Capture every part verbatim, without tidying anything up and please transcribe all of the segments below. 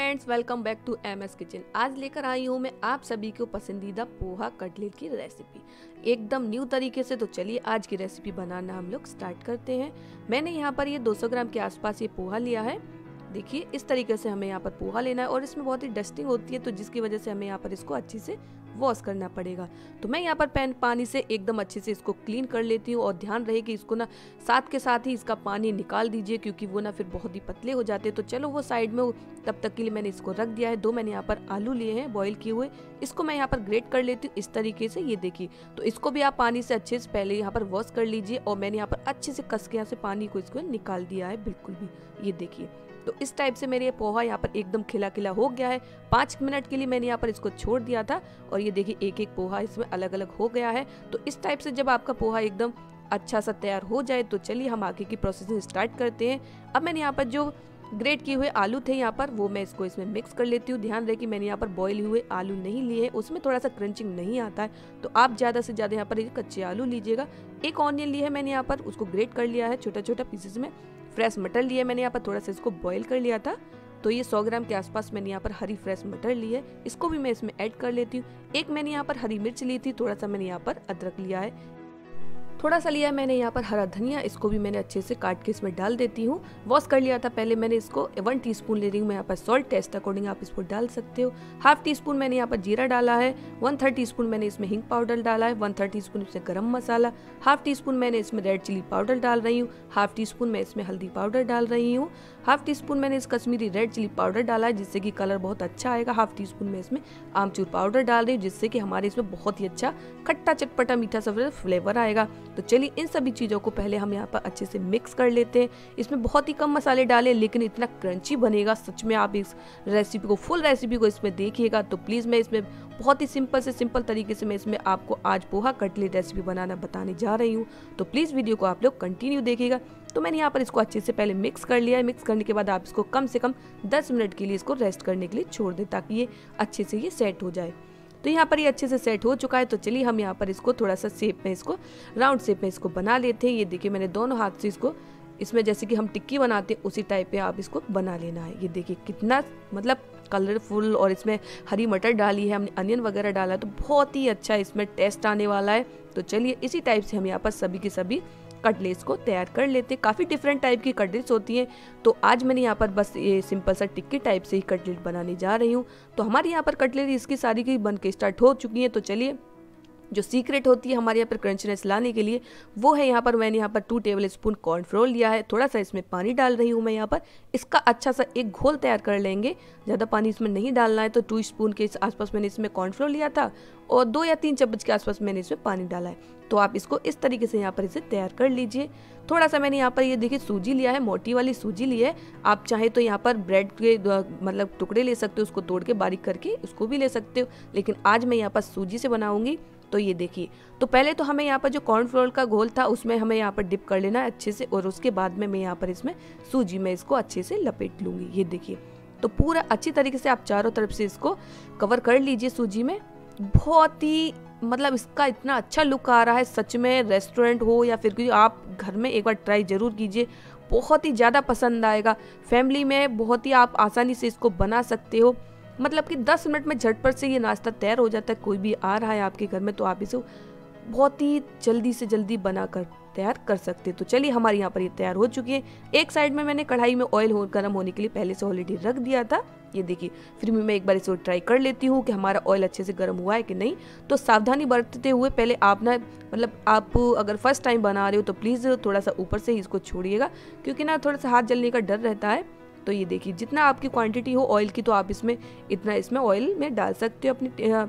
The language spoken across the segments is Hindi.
Friends, welcome back to M S kitchen. आज लेकर आई हूँ मैं आप सभी को पसंदीदा पोहा कटलेट की रेसिपी एकदम न्यू तरीके से। तो चलिए आज की रेसिपी बनाना हम लोग स्टार्ट करते हैं। मैंने यहाँ पर ये दो सौ ग्राम के आसपास ये पोहा लिया है। देखिए इस तरीके से हमें यहाँ पर पोहा लेना है और इसमें बहुत ही डस्टिंग होती है, तो जिसकी वजह से हमें यहाँ पर इसको अच्छे से वॉश करना पड़ेगा। तो मैं यहाँ पर पैन पानी से एकदम अच्छे से इसको क्लीन कर लेती हूँ और ध्यान रहे कि इसको ना साथ के साथ ही इसका पानी निकाल दीजिए, क्योंकि वो ना फिर बहुत ही पतले हो जाते हैं। तो चलो वो साइड में, तब तक के लिए मैंने इसको रख दिया है। दो मैंने यहाँ पर आलू लिए हैं बॉईल किए हुए, इसको मैं यहाँ पर ग्रेट कर लेती हूँ इस तरीके से। ये देखिए, तो इसको भी आप पानी से अच्छे से पहले यहाँ पर वॉश कर लीजिए और मैंने यहाँ पर अच्छे से कस के यहाँ से पानी को इसको निकाल दिया है बिल्कुल भी। ये देखिए, तो इस टाइप से मेरे ये पोहा यहाँ पर एकदम खिला खिला हो गया है। पाँच मिनट के लिए मैंने यहाँ पर इसको छोड़ दिया था और ये देखिए एक एक पोहा इसमें अलग अलग हो गया है। तो इस टाइप से जब आपका पोहा एकदम अच्छा सा तैयार हो जाए तो चलिए हम आगे की प्रोसेसिंग स्टार्ट करते हैं। अब मैंने यहाँ पर जो ग्रेट किए हुए आलू थे यहाँ पर, वो मैं इसको इसमें मिक्स कर लेती हूँ। ध्यान रहे कि मैंने यहाँ पर बॉईल हुए आलू नहीं लिए हैं, उसमें थोड़ा सा क्रंचिंग नहीं आता है, तो आप ज़्यादा से ज़्यादा यहाँ पर ये कच्चे आलू लीजिएगा। एक ऑनियन लिया है मैंने यहाँ पर, उसको ग्रेट कर लिया है छोटा छोटा पीसेस में। फ्रेश मटर लिया है मैंने यहाँ पर, थोड़ा सा इसको बॉईल कर लिया था। तो ये सौ ग्राम के आसपास मैंने यहाँ पर हरी फ्रेश मटर ली है, इसको भी मैं इसमें ऐड कर लेती हूँ। एक मैंने यहाँ पर हरी मिर्च ली थी, थोड़ा सा मैंने यहाँ पर अदरक लिया है, थोड़ा सा लिया है मैंने यहाँ पर हरा धनिया, इसको भी मैंने अच्छे से काट के इसमें डाल देती हूँ। वॉश कर लिया था पहले मैंने इसको। वन टीस्पून ले रही हूँ मैं यहाँ पर सॉल्ट, टेस्ट अकॉर्डिंग आप इसको डाल सकते हो। हाफ टी स्पून मैंने यहाँ पर जीरा डाला है। वन थर्ड टी स्पून मैंने इसमें हिंग पाउडर डाला है। वन थर्ड टी स्पून इसमें गरम मसाला। हाफ टी स्पून मैंने इसमें रेड चिली पाउडर डाल रही हूँ। हाफ टी स्पून मैं इसमें हल्दी पाउडर डाल रही हूँ। हाफ टी स्पून मैंने इस कश्मीरी रेड चिली पाउडर डाला है, जिससे कि कलर बहुत अच्छा आएगा। हाफ टी स्पून मैं इसमें आमचूर पाउडर डाल रही हूँ, जिससे कि हमारे इसमें बहुत ही अच्छा खट्टा चटपटा मीठा सा फ्लेवर आएगा। तो चलिए इन सभी चीज़ों को पहले हम यहाँ पर अच्छे से मिक्स कर लेते हैं। इसमें बहुत ही कम मसाले डालें, लेकिन इतना क्रंची बनेगा सच में। आप इस रेसिपी को, फुल रेसिपी को इसमें देखिएगा। तो प्लीज़ मैं इसमें बहुत ही सिंपल से सिंपल तरीके से मैं इसमें आपको आज पोहा कटलेट रेसिपी बनाना बताने जा रही हूँ। तो प्लीज़ वीडियो को आप लोग कंटिन्यू देखिएगा। तो मैंने यहाँ पर इसको अच्छे से पहले मिक्स कर लिया है। मिक्स करने के बाद आप इसको कम से कम दस मिनट के लिए इसको रेस्ट करने के लिए छोड़ दें, ताकि ये अच्छे से ये सेट हो जाए। तो यहाँ पर ये अच्छे से सेट हो चुका है। तो चलिए हम यहाँ पर इसको थोड़ा सा शेप में, इसको राउंड शेप में इसको बना लेते हैं। ये देखिए मैंने दोनों हाथ से इसको, इसमें जैसे कि हम टिक्की बनाते हैं उसी टाइप पे आप इसको बना लेना है। ये देखिए कितना मतलब कलरफुल, और इसमें हरी मटर डाली है हमने, अनियन वगैरह डाला है, तो बहुत ही अच्छा इसमें टेस्ट आने वाला है। तो चलिए इसी टाइप से हम यहाँ पर सभी के सभी कटलेट्स को तैयार कर लेते हैं। काफ़ी डिफरेंट टाइप की कटलेट्स होती हैं, तो आज मैंने यहाँ पर बस ये सिंपल सा टिक्की टाइप से ही कटलेट बनाने जा रही हूँ। तो हमारे यहाँ पर कटलेट इसकी सारी की बन के स्टार्ट हो चुकी हैं। तो चलिए जो सीक्रेट होती है हमारे यहाँ पर क्रंचनेस लाने के लिए, वो है यहाँ पर मैंने यहाँ पर टू टेबल स्पून कॉर्नफ्लोर लिया है। थोड़ा सा इसमें पानी डाल रही हूँ मैं यहाँ पर। इसका अच्छा सा एक घोल तैयार कर लेंगे, ज़्यादा पानी इसमें नहीं डालना है। तो टू स्पून के आसपास मैंने इसमें कॉर्नफ्लोर लिया था और दो या तीन चम्मच के आसपास मैंने इसमें पानी डाला है। तो आप इसको इस तरीके से यहाँ पर इसे तैयार कर लीजिए। थोड़ा सा मैंने यहाँ पर ये देखिए सूजी लिया है, मोटी वाली सूजी ली है। आप चाहे तो यहाँ पर ब्रेड के मतलब टुकड़े ले सकते हो, उसको तोड़ के बारीक करके उसको भी ले सकते हो, लेकिन आज मैं यहाँ पर सूजी से बनाऊंगी। तो ये देखिए, तो पहले तो हमें यहाँ पर जो कॉर्नफ्लोर का घोल था उसमें हमें यहाँ पर डिप कर लेना है अच्छे से, और उसके बाद में मैं यहाँ पर इसमें सूजी में इसको अच्छे से लपेट लूँगी। ये देखिए, तो पूरा अच्छी तरीके से आप चारों तरफ से इसको कवर कर लीजिए सूजी में। बहुत ही मतलब इसका इतना अच्छा लुक आ रहा है सच में। रेस्टोरेंट हो या फिर कोई, आप घर में एक बार ट्राई जरूर कीजिए, बहुत ही ज़्यादा पसंद आएगा। फैमिली में बहुत ही आप आसानी से इसको बना सकते हो, मतलब कि दस मिनट में झटपट से ये नाश्ता तैयार हो जाता है। कोई भी आ रहा है आपके घर में तो आप इसे बहुत ही जल्दी से जल्दी बनाकर तैयार कर सकते हैं। तो चलिए हमारे यहाँ पर ये तैयार हो चुकी है। एक साइड में मैंने कढ़ाई में ऑयल हो गर्म होने के लिए पहले से ऑलरेडी रख दिया था। ये देखिए, फिर भी मैं एक बार इसको ट्राई कर लेती हूँ कि हमारा ऑयल अच्छे से गर्म हुआ है कि नहीं। तो सावधानी बरतते हुए पहले आप ना, मतलब आप अगर फर्स्ट टाइम बना रहे हो तो प्लीज़ थोड़ा सा ऊपर से ही इसको छोड़िएगा, क्योंकि ना थोड़ा सा हाथ जलने का डर रहता है। तो ये देखिए, जितना आपकी क्वांटिटी हो ऑयल की, तो आप इसमें इतना इसमें ऑयल में डाल सकते हो अपनी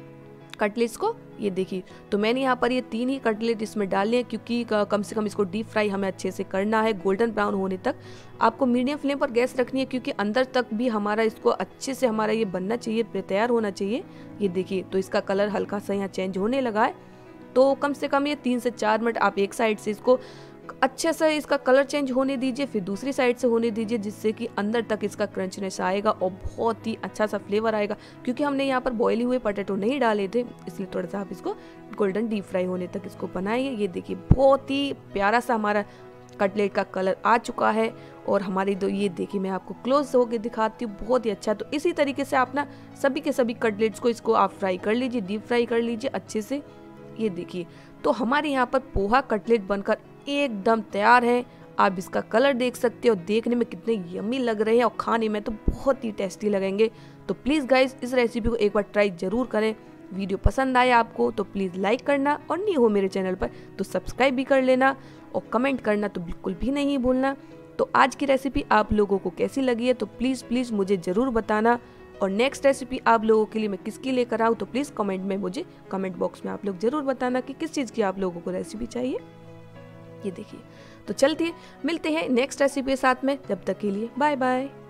कटलेट्स को। ये देखिए, तो मैंने यहाँ पर ये तीन ही कटलेट इसमें डाले हैं, क्योंकि कम से कम इसको डीप फ्राई हमें अच्छे से करना है, गोल्डन ब्राउन होने तक। आपको मीडियम फ्लेम पर गैस रखनी है, क्योंकि अंदर तक भी हमारा इसको अच्छे से हमारा ये बनना चाहिए, तैयार होना चाहिए। ये देखिए, तो इसका कलर हल्का सा यहाँ चेंज होने लगा है। तो कम से कम ये तीन से चार मिनट आप एक साइड से इसको अच्छे से इसका कलर चेंज होने दीजिए, फिर दूसरी साइड से होने दीजिए, जिससे कि अंदर तक इसका क्रंचनेस आएगा और बहुत ही अच्छा सा फ्लेवर आएगा। क्योंकि हमने यहाँ पर बॉयल हुए पोटैटो नहीं डाले थे, इसलिए थोड़ा सा आप इसको गोल्डन डीप फ्राई होने तक इसको बनाइए। ये देखिए, बहुत ही प्यारा सा हमारा कटलेट का कलर आ चुका है और हमारी तो ये देखिए मैं आपको क्लोज होके दिखाती हूँ, बहुत ही अच्छा। तो इसी तरीके से आप ना सभी के सभी कटलेट्स को इसको आप फ्राई कर लीजिए, डीप फ्राई कर लीजिए अच्छे से। ये देखिए तो हमारे यहाँ पर पोहा कटलेट बनकर एकदम तैयार है। आप इसका कलर देख सकते हो, देखने में कितने यम्मी लग रहे हैं और खाने में तो बहुत ही टेस्टी लगेंगे। तो प्लीज़ गाइस इस रेसिपी को एक बार ट्राई जरूर करें। वीडियो पसंद आए आपको तो प्लीज़ लाइक करना और नहीं हो मेरे चैनल पर तो सब्सक्राइब भी कर लेना और कमेंट करना तो बिल्कुल भी नहीं भूलना। तो आज की रेसिपी आप लोगों को कैसी लगी है तो प्लीज़ प्लीज़ मुझे ज़रूर बताना। और नेक्स्ट रेसिपी आप लोगों के लिए मैं किसकी लेकर आऊँ तो प्लीज़ कमेंट में मुझे कमेंट बॉक्स में आप लोग ज़रूर बताना कि किस चीज़ की आप लोगों को रेसिपी चाहिए। ये देखिए तो चलती है, मिलते हैं नेक्स्ट रेसिपी के साथ में, जब तक के लिए बाय बाय।